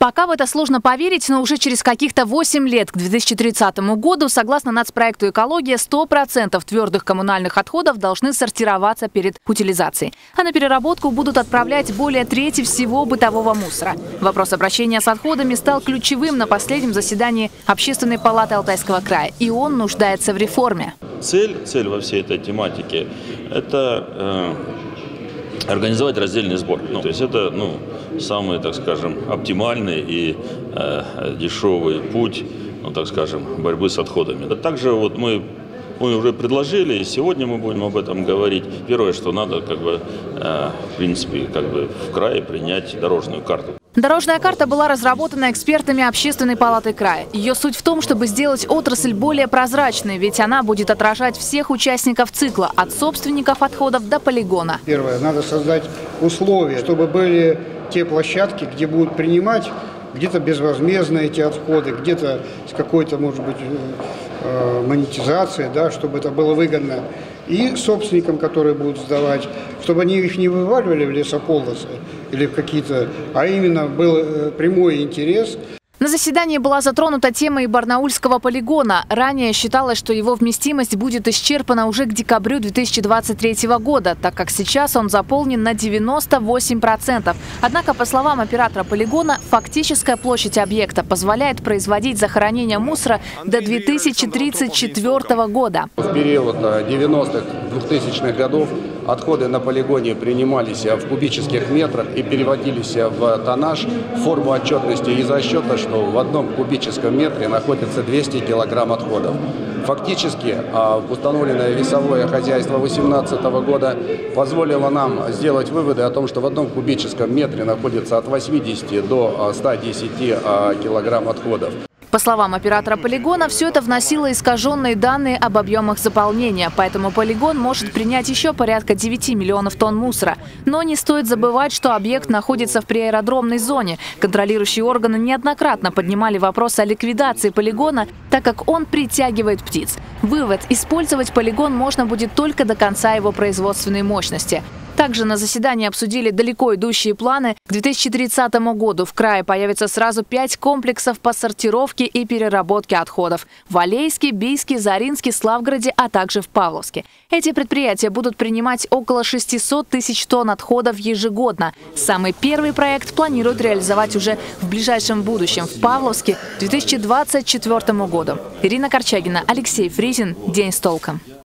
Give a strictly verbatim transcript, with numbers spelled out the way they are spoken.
Пока в это сложно поверить, но уже через каких-то восемь лет, к две тысячи тридцатому году, согласно нацпроекту «Экология», сто процентов твердых коммунальных отходов должны сортироваться перед утилизацией. А на переработку будут отправлять более трети всего бытового мусора. Вопрос обращения с отходами стал ключевым на последнем заседании Общественной палаты Алтайского края, и он нуждается в реформе. Цель, цель во всей этой тематике – это э, организовать раздельный сбор. Ну, то есть это ну, самый, так скажем, оптимальный и э, дешевый путь, ну, так скажем, борьбы с отходами. Также вот мы, мы уже предложили, и сегодня мы будем об этом говорить. Первое, что надо, как бы, э, в принципе, как бы в крае принять дорожную карту. Дорожная карта была разработана экспертами Общественной палаты края. Ее суть в том, чтобы сделать отрасль более прозрачной, ведь она будет отражать всех участников цикла, от собственников отходов до полигона. Первое, надо создать условия, чтобы были те площадки, где будут принимать где-то безвозмездно эти отходы, где-то с какой-то, может быть, монетизацией, да, чтобы это было выгодно и собственникам, которые будут сдавать, чтобы они их не вываливали в лесополосы или в какие-то, а именно был прямой интерес. На заседании была затронута тема и барнаульского полигона. Ранее считалось, что его вместимость будет исчерпана уже к декабрю две тысячи двадцать третьего года, так как сейчас он заполнен на девяносто восемь процентов. Однако, по словам оператора полигона, фактическая площадь объекта позволяет производить захоронение мусора до две тысячи тридцать четвёртого года. В период девяностых, двухтысячных годов отходы на полигоне принимались в кубических метрах и переводились в тоннаж, в форму отчетности из-за счета, что в одном кубическом метре находится двести килограмм отходов. Фактически установленное весовое хозяйство две тысячи восемнадцатого года позволило нам сделать выводы о том, что в одном кубическом метре находится от восьмидесяти до ста десяти килограмм отходов. По словам оператора полигона, все это вносило искаженные данные об объемах заполнения, поэтому полигон может принять еще порядка девяти миллионов тонн мусора. Но не стоит забывать, что объект находится в приаэродромной зоне. Контролирующие органы неоднократно поднимали вопрос о ликвидации полигона, так как он притягивает птиц. Вывод – использовать полигон можно будет только до конца его производственной мощности. Также на заседании обсудили далеко идущие планы. К две тысячи тридцатому году в крае появится сразу пять комплексов по сортировке и переработке отходов – в Алейске, Бийске, Заринске, Славгороде, а также в Павловске. Эти предприятия будут принимать около шестисот тысяч тонн отходов ежегодно. Самый первый проект планируют реализовать уже в ближайшем будущем в Павловске к две тысячи двадцать четвёртому году. Ирина Корчагина, Алексей Фризин. День с толком.